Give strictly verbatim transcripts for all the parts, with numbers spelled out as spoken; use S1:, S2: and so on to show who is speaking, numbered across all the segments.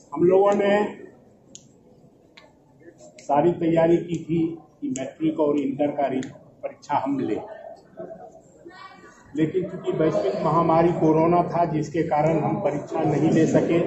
S1: हम लोगों ने सारी तैयारी की थी कि मैट्रिक और इंटर का परीक्षा हम लें, लेकिन चूंकि वैश्विक महामारी कोरोना था जिसके कारण हम परीक्षा नहीं ले सके।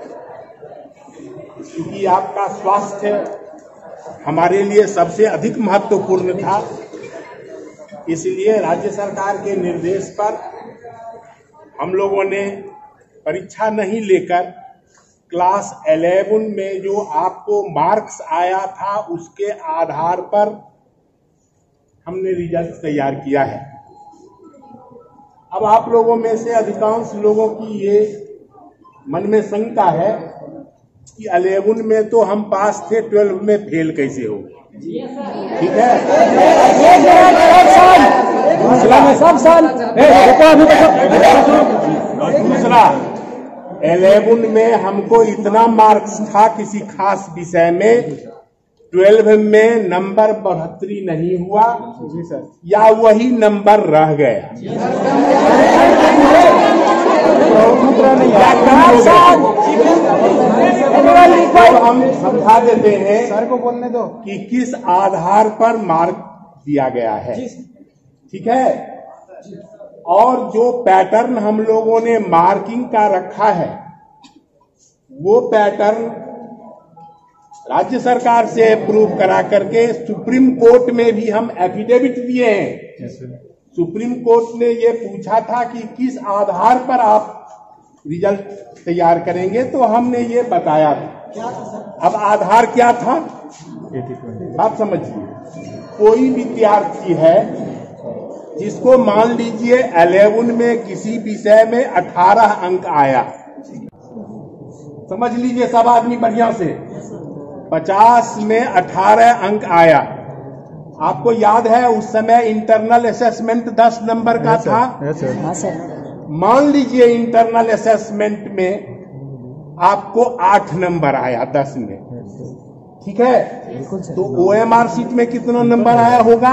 S1: क्योंकि आपका स्वास्थ्य हमारे लिए सबसे अधिक महत्वपूर्ण था, इसलिए राज्य सरकार के निर्देश पर हम लोगों ने परीक्षा नहीं लेकर क्लास ग्यारह में जो आपको मार्क्स आया था उसके आधार पर हमने रिजल्ट तैयार किया है। अब आप लोगों में से अधिकांश लोगों की ये मन में शंका है कि ग्यारह में तो हम पास थे, बारह में फेल कैसे हो। ठीक है, दूसरा ग्यारह में हमको इतना मार्क्स था किसी खास विषय में, बारह में नंबर बढ़ोतरी नहीं हुआ जी सर, या वही नंबर रह गया। तो हम समझा देते हैं सर को बोलने दो कि किस आधार पर मार्क दिया गया है। ठीक है, और जो पैटर्न हम लोगों ने मार्किंग का रखा है वो पैटर्न राज्य सरकार से अप्रूव करा करके सुप्रीम कोर्ट में भी हम एफिडेविट दिए हैं। सुप्रीम कोर्ट ने ये पूछा था कि किस आधार पर आप रिजल्ट तैयार करेंगे, तो हमने ये बताया था। अब आधार क्या था आप समझिए, कोई विद्यार्थी है जिसको मान लीजिए ग्यारह में किसी विषय में अठारह अंक आया, समझ लीजिए सब आदमी बढ़िया से, पचास में अठारह अंक आया। आपको याद है उस समय इंटरनल असेसमेंट दस नंबर का था। मान लीजिए इंटरनल असेसमेंट में आपको आठ नंबर आया दस में, ठीक है, तो ओएमआर शीट में कितना नंबर आया होगा?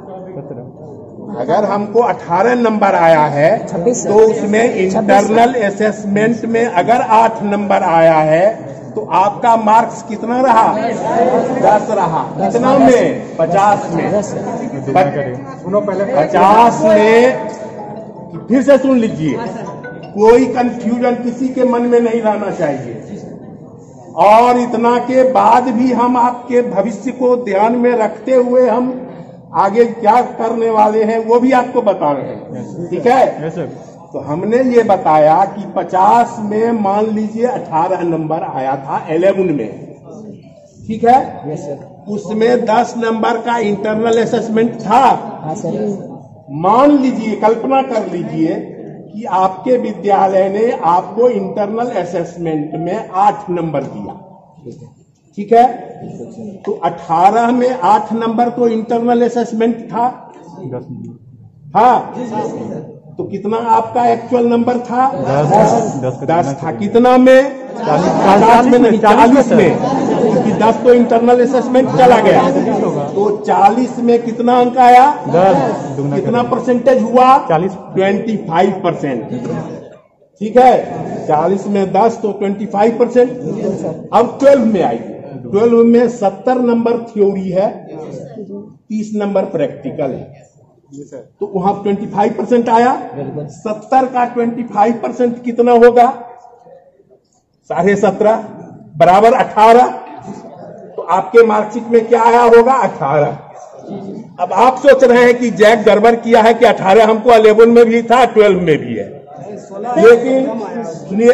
S1: अगर हमको अठारह नंबर आया है तो उसमें इंटरनल असेसमेंट में अगर आठ नंबर आया है तो आपका मार्क्स कितना रहा? दस रहा। कितना में? पचास में। सुनो पहले पचास में, फिर से सुन लीजिए, कोई कंफ्यूजन किसी के मन में नहीं रहना चाहिए। और इतना के बाद भी हम आपके भविष्य को ध्यान में रखते हुए हम आगे क्या करने वाले हैं वो भी आपको बता रहे हैं। ठीक है, तो हमने ये बताया कि पचास में मान लीजिए अठारह नंबर आया था ग्यारह में, ठीक है, उसमें दस नंबर का इंटरनल असेसमेंट था। मान लीजिए, कल्पना कर लीजिए कि आपके विद्यालय ने आपको इंटरनल असेसमेंट में आठ नंबर दिया, ठीक है, तो अठारह में आठ नंबर तो इंटरनल असेसमेंट था। हाँ, तो कितना आपका एक्चुअल नंबर था? दस, दस था। कितना में? पचास में नहीं, चालीस में, क्योंकि दस तो इंटरनल असेसमेंट चला गया, तो चालीस में कितना अंक आया? दस। कितना परसेंटेज हुआ? चालीस, ट्वेंटी फाइव परसेंट। ठीक है, चालीस में दस तो ट्वेंटी फाइव परसेंट। अब ट्वेल्व में आई, ट्वेल्व में सत्तर नंबर थ्योरी है, तीस नंबर प्रैक्टिकल है, तो वहां पच्चीस परसेंट आया। सत्तर का पच्चीस परसेंट कितना होगा? साढ़े सत्रह बराबर अठारह, तो आपके मार्कशीट में क्या आया होगा? अठारह। अब आप सोच रहे हैं कि जैक गड़बड़ किया है कि अठारह हमको ग्यारह में भी था, बारह में भी है, लेकिन सुनिए,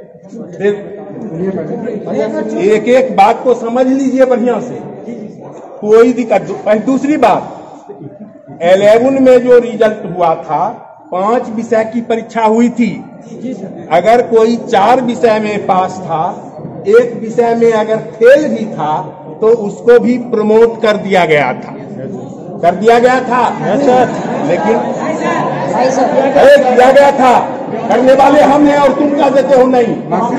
S1: एक एक बात को समझ लीजिए बढ़िया से, कोई दिक्कत। दूसरी बात, ग्यारह में जो रिजल्ट हुआ था, पांच विषय की परीक्षा हुई थी। अगर कोई चार विषय में पास था, एक विषय में अगर फेल भी था, तो उसको भी प्रमोट कर दिया गया था, कर दिया गया था, लेकिन दिया गया था, करने वाले हम हैं और तुम क्या देते हो? नहीं।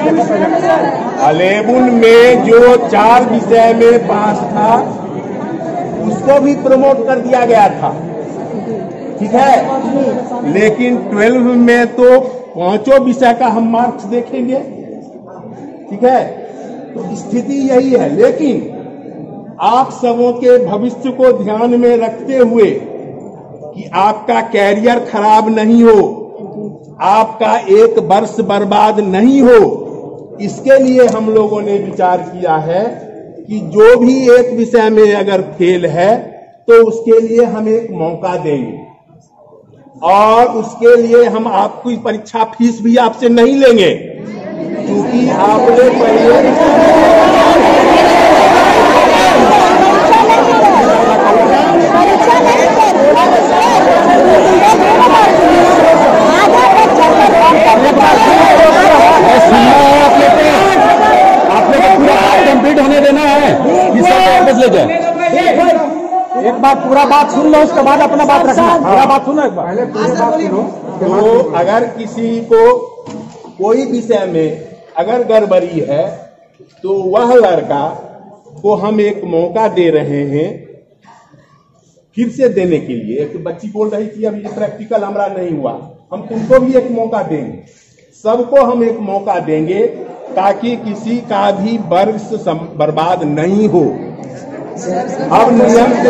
S1: ग्यारह में जो चार विषय में पास था उसको भी प्रमोट कर दिया गया था, ठीक है, लेकिन बारह में तो पांचों विषय का हम मार्क्स देखेंगे, ठीक है, तो स्थिति यही है। लेकिन आप सबों के भविष्य को ध्यान में रखते हुए कि आपका कैरियर खराब नहीं हो, आपका एक वर्ष बर्बाद नहीं हो, इसके लिए हम लोगों ने विचार किया है कि जो भी एक विषय में अगर फेल है तो उसके लिए हम एक मौका देंगे और उसके लिए हम आपकी परीक्षा फीस भी आपसे नहीं लेंगे, क्योंकि आपने पहले
S2: कंप्लीट होने देना है कि सब वापस ले जाए।
S3: एक बार पूरा बात सुन लो, उसके बाद अपना बात रखना। पूरा बात सुनो एक बार, पहले पूरी बात सुनो।
S1: तो अगर किसी को कोई विषय में अगर गड़बड़ी है तो वह लड़का को हम एक मौका दे रहे हैं फिर से देने के लिए। एक बच्ची बोल रही थी अभी प्रैक्टिकल हमारा नहीं हुआ, हम तुमको भी एक मौका देंगे, सबको हम एक मौका देंगे ताकि किसी का भी वर्ष बर्बाद नहीं हो। अब नियम से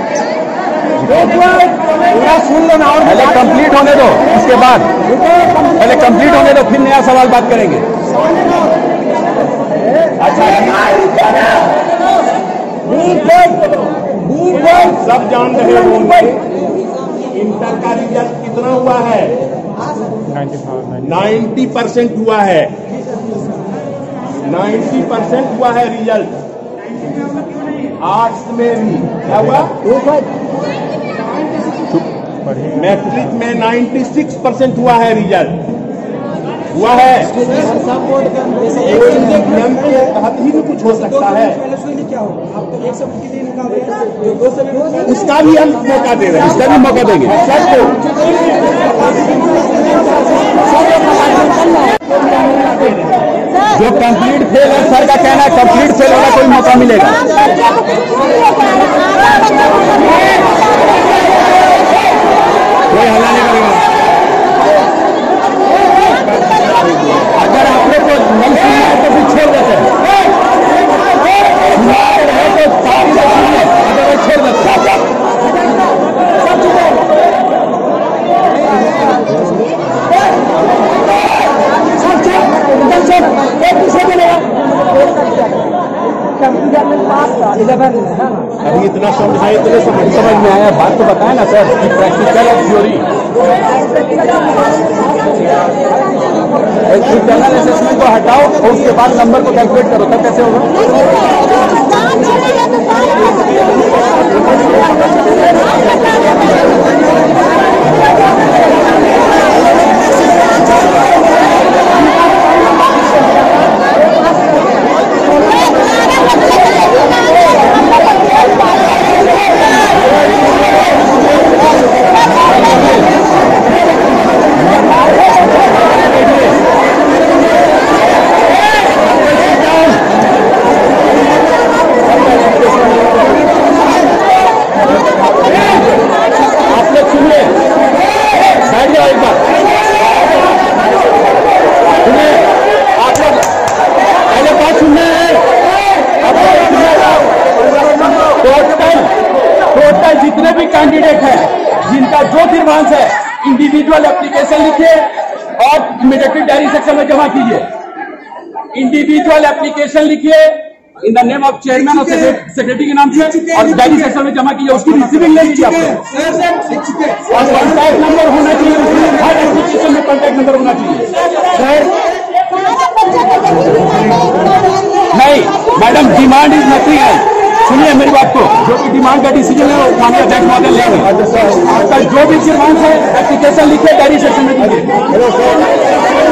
S3: पूरा सुन लो ना, और
S2: पहले कंप्लीट होने दो, उसके बाद पहले कंप्लीट होने दो, फिर नया सवाल बात करेंगे।
S1: अच्छा, सब जान रहे होंगे इंटर का रिजल्ट कितना हुआ है? नाइन्टी परसेंट हुआ है, नाइन्टी परसेंट हुआ है रिजल्ट। आर्ट्स में भी क्या हुआ? मैट्रिक में छियानवे परसेंट हुआ है रिजल्ट, हुआ है। नियम के तहत ही कुछ हो सकता है, उसका भी हम मौका दे रहे हैं,
S2: इसका भी मौका देंगे
S1: सबको।
S2: जो कंप्लीट फेल है, सर का कहना है कंप्लीट फेल होगा कोई मौका मिलेगा। कोई हल्ला नहीं करेगा। अगर आप लोग को नहीं सुनना है तो फिर छोड़ देते हैं, सुना है तो सारी सुनिए, अगर छोड़ देते हैं।
S1: अभी इतना समझाए, इतने समझ
S2: समझ में आया, बात तो बताए ना सर कि प्रैक्टिकल और थ्योरी। इंटरनल असेसमेंट को हटाओ और उसके बाद नंबर को कैलकुलेट करो, तब कैसे होगा? जितने भी कैंडिडेट हैं जिनका जो दिव्यांश है, इंडिविजुअल एप्लीकेशन लिखिए और इमीडिएटली डायरी सेक्शन में जमा कीजिए। इंडिविजुअल एप्लीकेशन लिखिए in the name of chairman और सेक्रेटरी के नाम से और डायरी सेक्शन में जमा कीजिए। उसकी रिसीविंग ले लीजिए आपको, और कॉन्टैक्ट नंबर होना चाहिए, हर एप्लीकेशन में कॉन्टैक्ट नंबर होना चाहिए। नहीं मैडम, डिमांड इज नथिंग है। सुनिए मेरी बात को, जो भी डिमांड का डिसीजन है वो माननीय अध्यक्ष महोदय लेंगे। आपका जो भी डिमांड है एप्लीकेशन लिखे डायरी सेक्शन में दीजिए।